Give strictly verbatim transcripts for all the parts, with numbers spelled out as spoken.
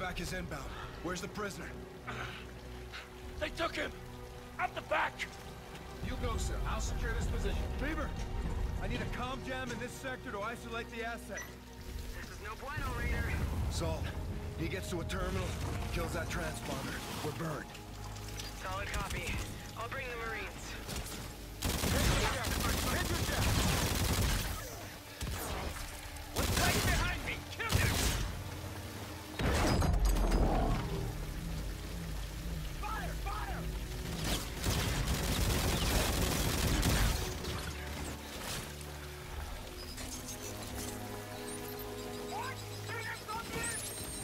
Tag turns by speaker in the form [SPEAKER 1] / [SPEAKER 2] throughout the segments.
[SPEAKER 1] Evac is inbound. Where's the prisoner?
[SPEAKER 2] They took him! Out the back!
[SPEAKER 1] You go, sir. I'll secure this position.
[SPEAKER 3] Beaver! I need a comm jam in this sector to isolate the asset.
[SPEAKER 4] This is no bueno, Raider.
[SPEAKER 1] Salt. He gets to a terminal, kills that transponder. We're burned.
[SPEAKER 4] Solid copy. I'll bring the Marines.
[SPEAKER 2] What's right behind me? Kill him! Fire! Fire! What? Bring us something!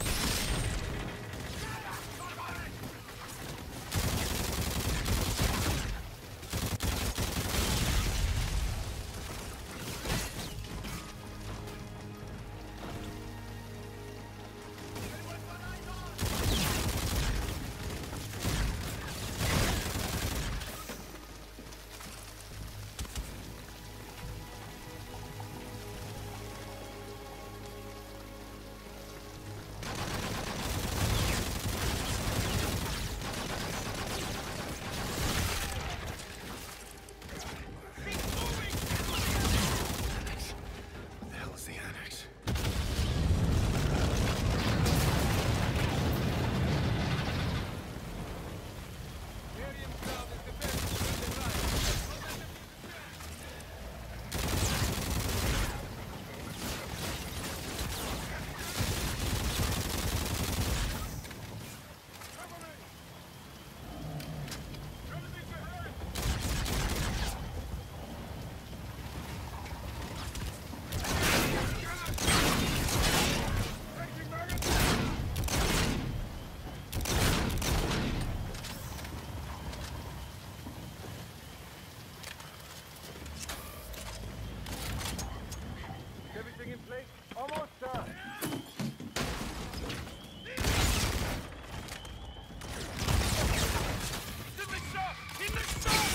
[SPEAKER 3] Everything in place? Almost done.
[SPEAKER 2] In the shop! In the shop!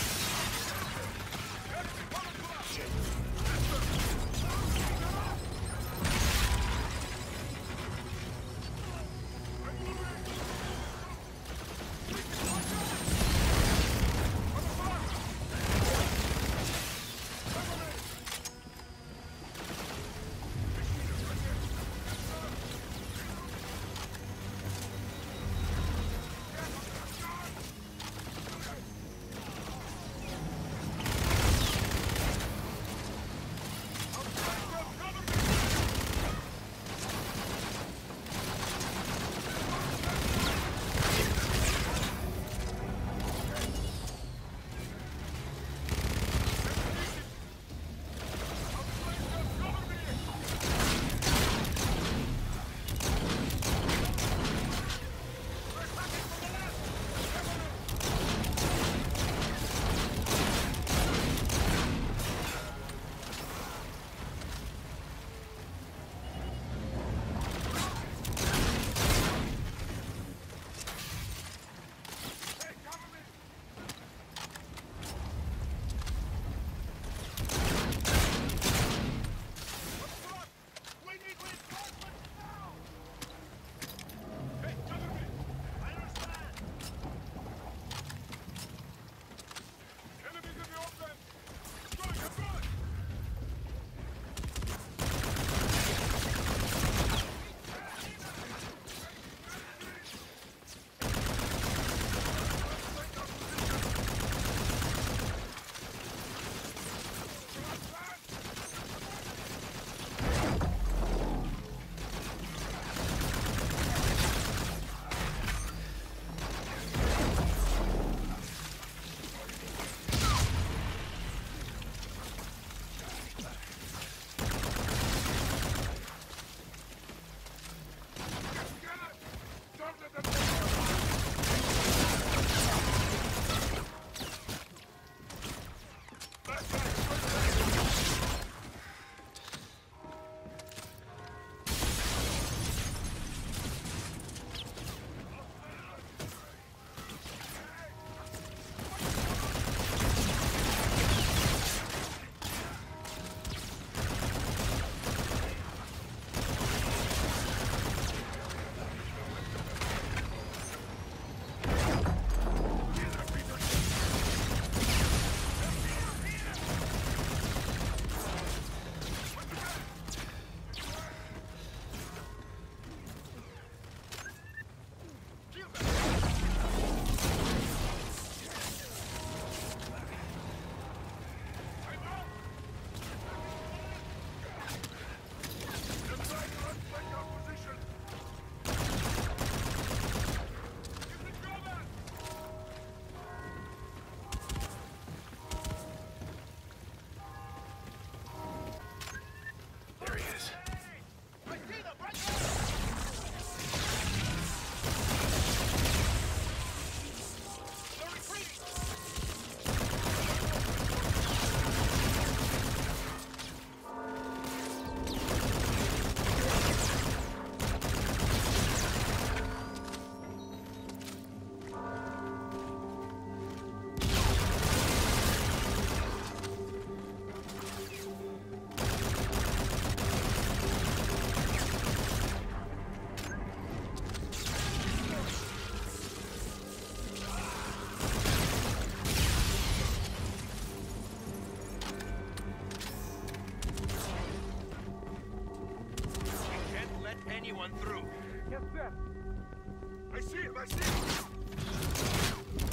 [SPEAKER 2] anyone through.
[SPEAKER 3] Get set.
[SPEAKER 2] I see him, I see him!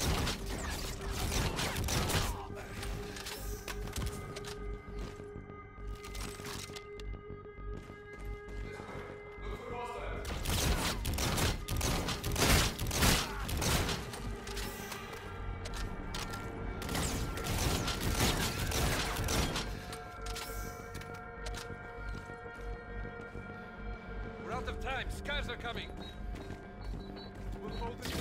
[SPEAKER 3] We're out of time. Scars are coming. We'll hold it.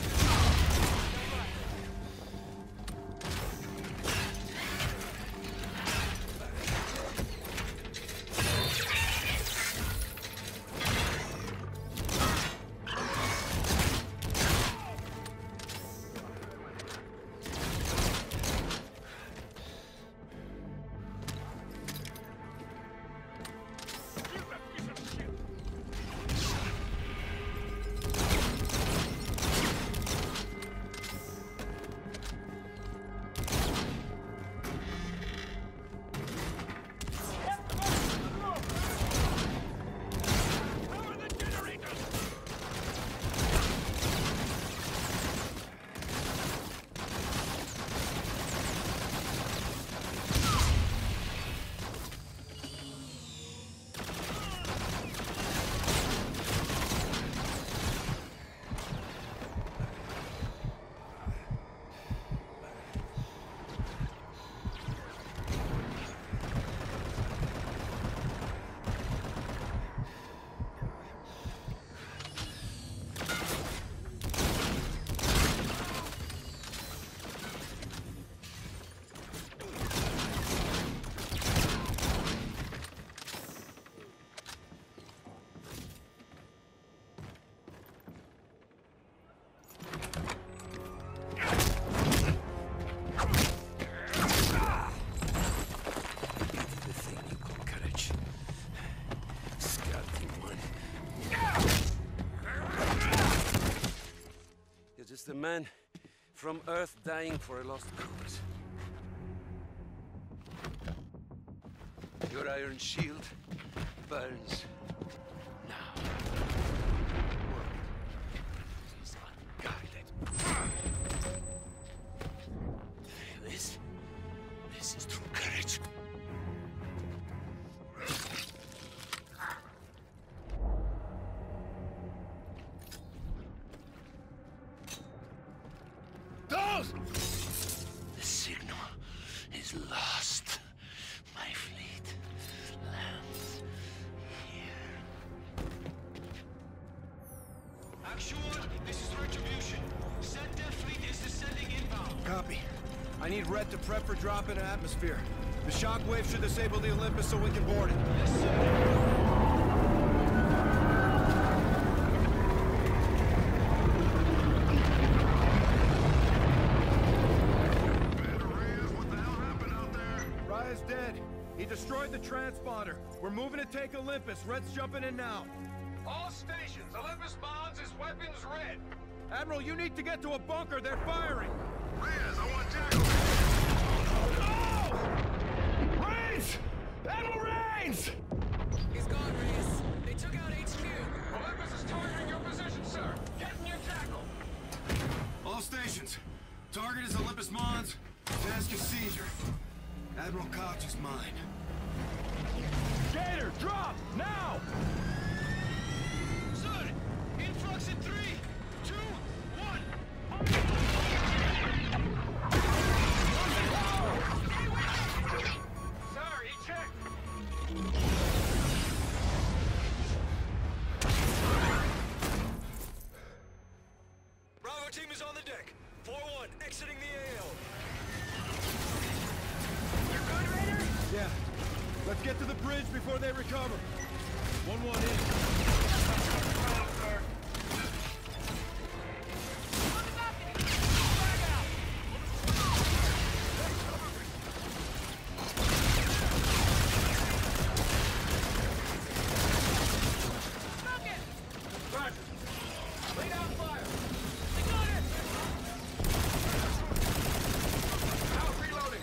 [SPEAKER 5] The man from Earth dying for a lost cause. Your iron shield burns now. World is unguarded. This, this is true courage. The signal is lost. My fleet lands here.
[SPEAKER 2] Actual, this is Retribution. Sentinel fleet is descending inbound.
[SPEAKER 3] Copy. I need Red to prep for drop into atmosphere. The shockwave should disable the Olympus so we can board it.
[SPEAKER 2] Yes, sir.
[SPEAKER 3] Dead. He destroyed the transponder. We're moving to take Olympus. Red's jumping in now.
[SPEAKER 2] All stations, Olympus Bonds is weapons red.
[SPEAKER 3] Admiral, you need to get to a bunker. They're firing.
[SPEAKER 2] Reyes, I want Jackal.
[SPEAKER 3] Oh! Rains! Admiral Rains!
[SPEAKER 4] He's gone, Reyes. They took out H Q.
[SPEAKER 2] Olympus is targeting your position, sir. Get in your tackle.
[SPEAKER 3] All stations. Target is Olympus Mons. Task is seizure. Admiral Koch is mine. Gator, drop! Now!
[SPEAKER 2] Sir, influx in three, two, one. Sir, he checked.
[SPEAKER 6] Bravo team is on the deck. four one, exiting the A L.
[SPEAKER 3] Yeah. Let's get to the bridge before they recover. one one in.
[SPEAKER 2] Lay down fire. Out, reloading.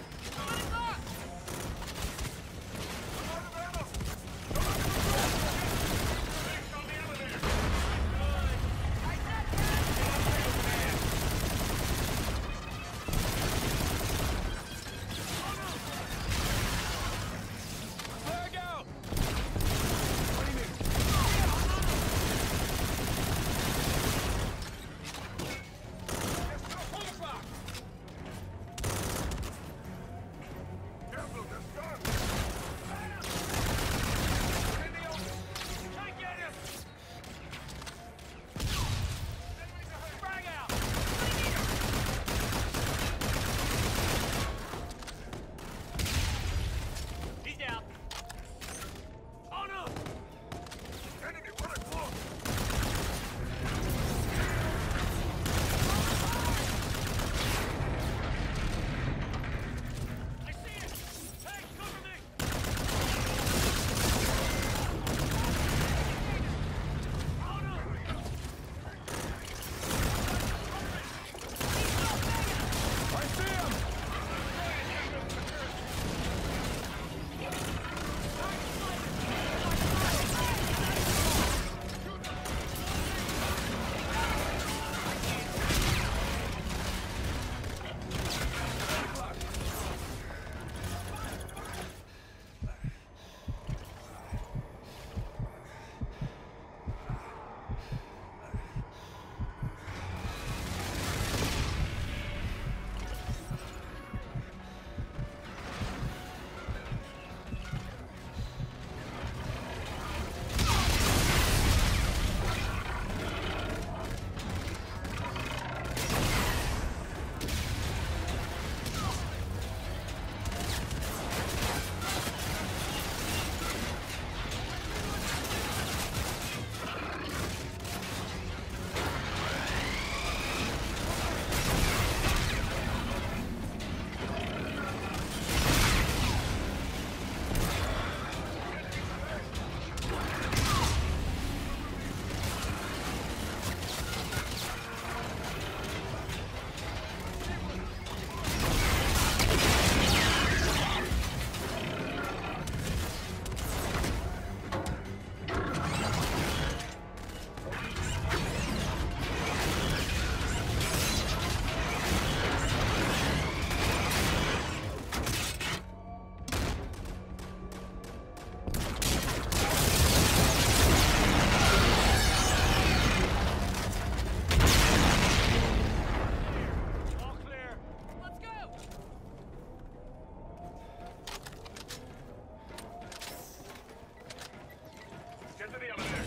[SPEAKER 7] to the elevator.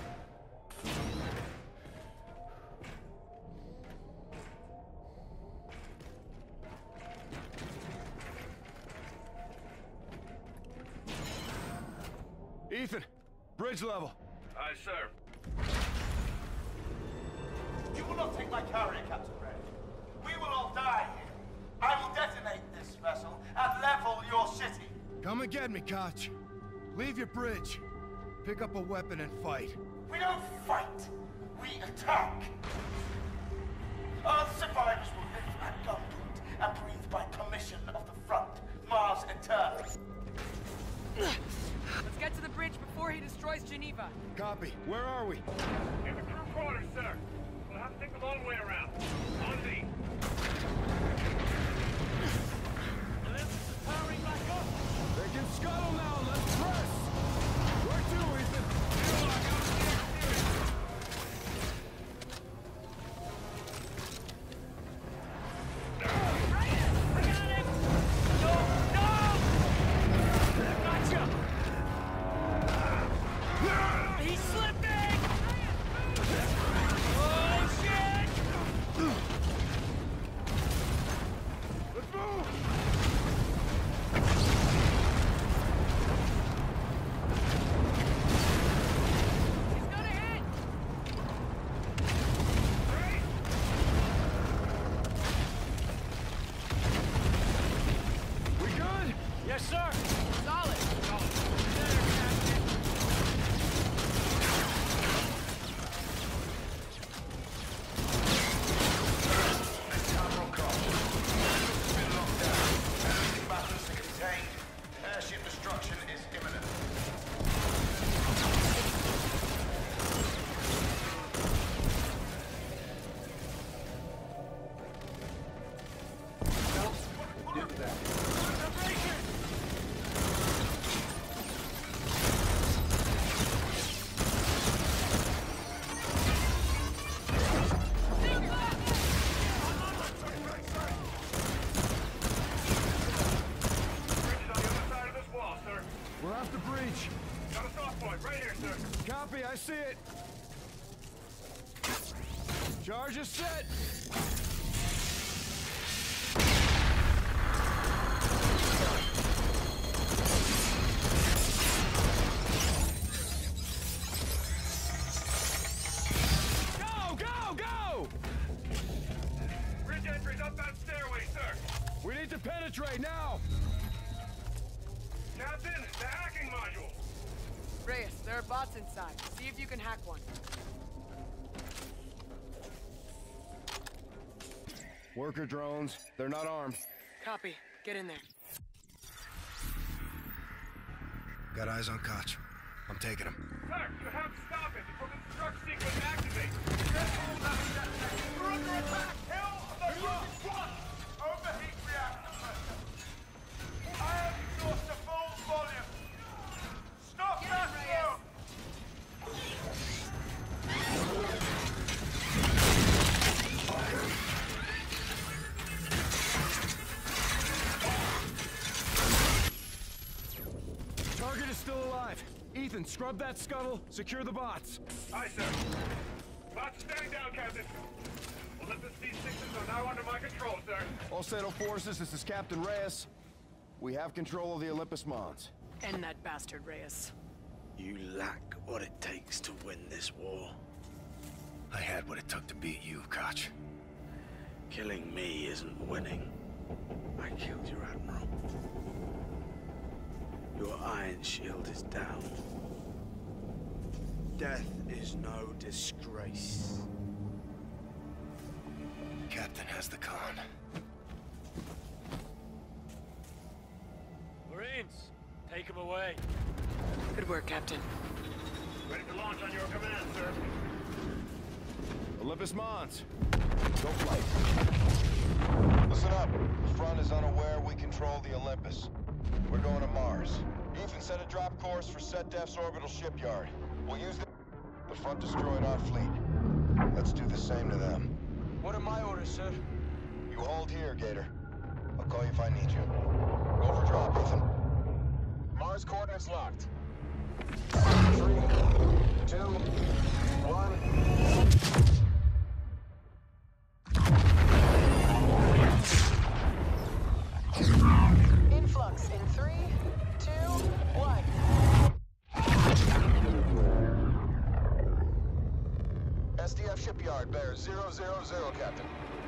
[SPEAKER 1] Ethan, bridge level.
[SPEAKER 7] Aye, sir.
[SPEAKER 8] You will not take my carrier, Captain Red. We will all die here. I will detonate this vessel and level your city.
[SPEAKER 1] Come and get me, Koch. Leave your bridge. Pick up a weapon and fight.
[SPEAKER 8] We don't fight. We attack. Earth survivors will live at gunpoint and breathe by permission of the front, Mars and Turf.
[SPEAKER 4] Let's get to the bridge before he destroys Geneva.
[SPEAKER 1] Copy. Where are we?
[SPEAKER 7] In the crew quarters, sir. We'll have to take the long way around. On me.
[SPEAKER 1] They can scuttle now. Let's press. Where to, Ethan?
[SPEAKER 4] He's slipping! Oh, shit!
[SPEAKER 1] Let's move!
[SPEAKER 4] He's gonna hit!
[SPEAKER 1] We good?
[SPEAKER 5] Yes, sir.
[SPEAKER 4] Solid.
[SPEAKER 8] Admiral Koch. It's been locked down. Enemy battles are contained. Airship destruction is imminent.
[SPEAKER 7] Bridge is on the other side of this wall, sir.
[SPEAKER 1] We're off the bridge.
[SPEAKER 7] Got a soft point right here, sir.
[SPEAKER 1] Copy, I see it. Charge is set. Go, go, go!
[SPEAKER 7] Bridge entry's up that stairway, sir.
[SPEAKER 1] We need to penetrate now.
[SPEAKER 7] Captain, the hacking module.
[SPEAKER 4] Reyes, there are bots inside. See if you can hack one.
[SPEAKER 1] Worker drones. They're not armed.
[SPEAKER 4] Copy. Get in there.
[SPEAKER 1] Got eyes on Koch. I'm taking him.
[SPEAKER 7] Sir, you have to stop it before the destruct sequence activates.
[SPEAKER 8] We're under attack! Kill the rocket squad! Overheat reactor. I have exhausted full volume. Stop
[SPEAKER 4] Get
[SPEAKER 8] that
[SPEAKER 4] in, Reyes.
[SPEAKER 8] now!
[SPEAKER 1] Target is still alive. Ethan, scrub that scuttle. Secure the bots.
[SPEAKER 7] Aye, sir. Bots are standing down, Captain. Olympus D sixes are now under my control, sir.
[SPEAKER 1] All Settled Forces, this is Captain Reyes. We have control of the Olympus Mons.
[SPEAKER 4] End that bastard, Reyes.
[SPEAKER 9] You lack what it takes to win this war.
[SPEAKER 1] I had what it took to beat you, Koch.
[SPEAKER 9] Killing me isn't winning. I killed your admiral. Your iron shield is down. Death is no disgrace.
[SPEAKER 1] Captain has the con.
[SPEAKER 6] Marines, take him away.
[SPEAKER 4] Good work, Captain.
[SPEAKER 7] Ready to launch on your command, sir.
[SPEAKER 1] Olympus Mons, go flight.
[SPEAKER 10] Listen up. The front is unaware we control the Olympus. We're going to Mars. Ethan set a drop course for SetDef's orbital shipyard. We'll use the... The front destroyed our fleet. Let's do the same to them.
[SPEAKER 6] What are my orders, sir?
[SPEAKER 10] You hold here, Gator. I'll call you if I need you. Go for drop, Ethan. Mars coordinates locked. Three. SetDef shipyard bears zero zero zero, Captain.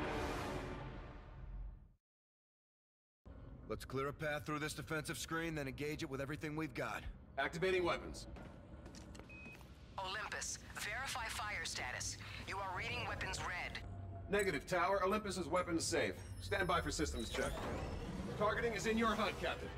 [SPEAKER 1] Let's clear a path through this defensive screen, then engage it with everything we've got.
[SPEAKER 3] Activating weapons.
[SPEAKER 11] Olympus, verify fire status. You are reading weapons red.
[SPEAKER 3] Negative, Tower. Olympus is weapons safe. Stand by for systems check. Targeting is in your H U D, Captain.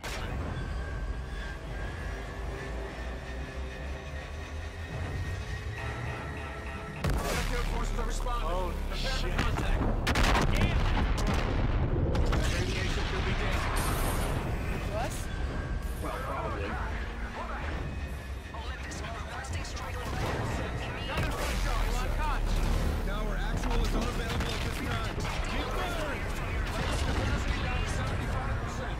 [SPEAKER 3] Airfield forces are responding.
[SPEAKER 6] Oh,
[SPEAKER 3] Prepare
[SPEAKER 6] shit.
[SPEAKER 3] for contact.
[SPEAKER 6] Damn!
[SPEAKER 3] Radiation could be dangerous.
[SPEAKER 4] To us?
[SPEAKER 3] Well, probably.
[SPEAKER 11] Olympus, requesting strike order.
[SPEAKER 4] You on Koch?
[SPEAKER 1] Tower, actual is unavailable at this time. Keep firing!
[SPEAKER 3] Capacity down to seventy-five percent.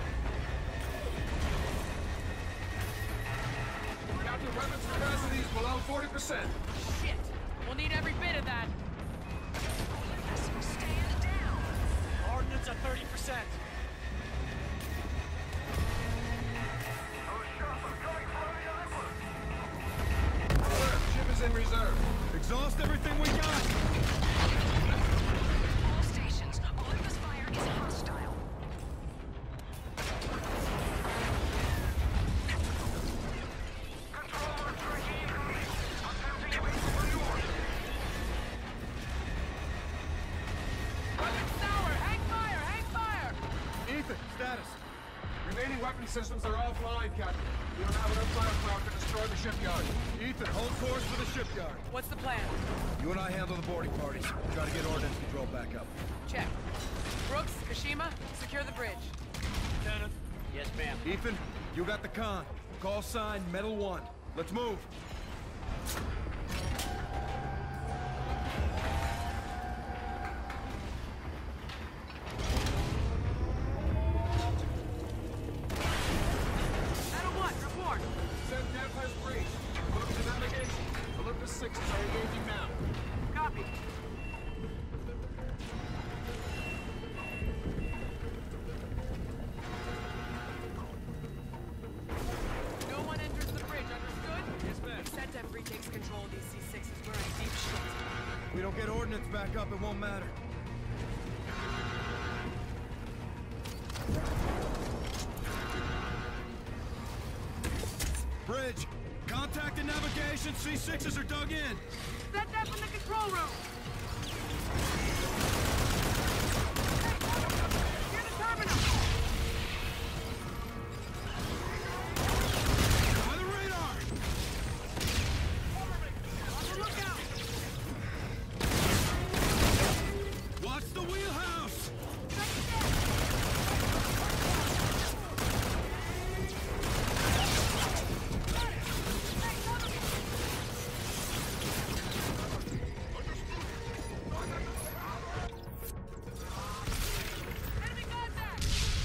[SPEAKER 3] Captain, weapons capacity is below forty percent.
[SPEAKER 4] Shit! We'll need every bit of that.
[SPEAKER 11] Olympus, stand down.
[SPEAKER 6] Ordnance at thirty percent.
[SPEAKER 3] Ship is in reserve.
[SPEAKER 1] Exhaust everything we got!
[SPEAKER 11] All stations, Olympus fire is hostile.
[SPEAKER 4] Tower, hang fire, hang fire!
[SPEAKER 1] Ethan, status.
[SPEAKER 3] Remaining weapon systems are offline, Captain. We don't have enough firepower to destroy the shipyard.
[SPEAKER 1] Ethan, hold course for the shipyard.
[SPEAKER 4] What's the plan?
[SPEAKER 1] You and I handle the boarding parties. Try to get ordnance control back up.
[SPEAKER 4] Check. Brooks, Kashima, secure the bridge.
[SPEAKER 6] Lieutenant. Yes, ma'am.
[SPEAKER 1] Ethan, you got the con. Call sign Metal One. Let's move.
[SPEAKER 4] Metal One, report.
[SPEAKER 3] SetDef has breached. Look to navigation. Olympus sixes are engaging now.
[SPEAKER 4] Copy. No one enters the bridge, understood?
[SPEAKER 6] Yes, ma'am.
[SPEAKER 4] SetDef retakes control of these C sixes. We're in deep shit.
[SPEAKER 1] We don't get ordnance back up, it won't matter. Bridge! Contact and navigation! C sixes are dug in!
[SPEAKER 4] SetDef in the control room! Near the terminal!
[SPEAKER 1] By the radar!
[SPEAKER 4] On the lookout!
[SPEAKER 1] Watch the wheelhouse!
[SPEAKER 4] Enemy contact!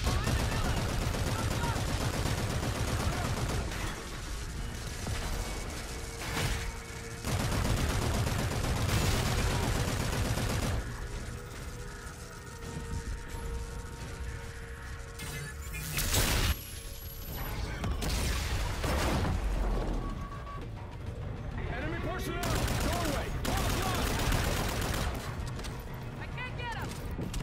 [SPEAKER 1] Enemy personnel! Doorway! All blocked!
[SPEAKER 4] I can't get him!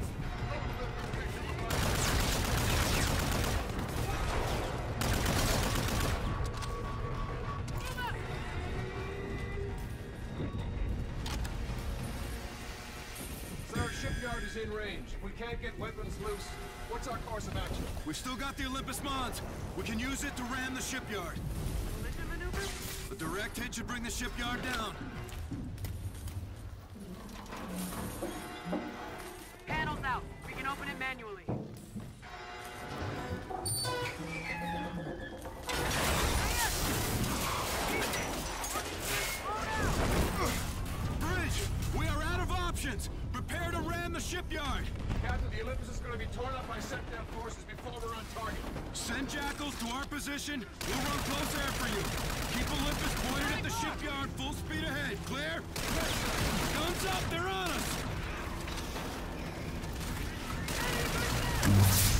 [SPEAKER 3] Sir, shipyard is in range. If we can't get weapons loose, what's our course of action?
[SPEAKER 1] We still got the Olympus Mons. We can use it to ram the shipyard.
[SPEAKER 4] Collision maneuver?
[SPEAKER 1] A direct hit should bring the shipyard down.
[SPEAKER 4] Panels out. We can open it manually.
[SPEAKER 1] Bridge! We are out of options! Prepare to ram the shipyard!
[SPEAKER 3] Captain, the Olympus is going to be torn up by SetDef forces before we're on target.
[SPEAKER 1] Send Jackals to our position. We'll run close air for you. Keep Olympus pointed at the shipyard, full speed ahead. Clear? Guns up, they're on us!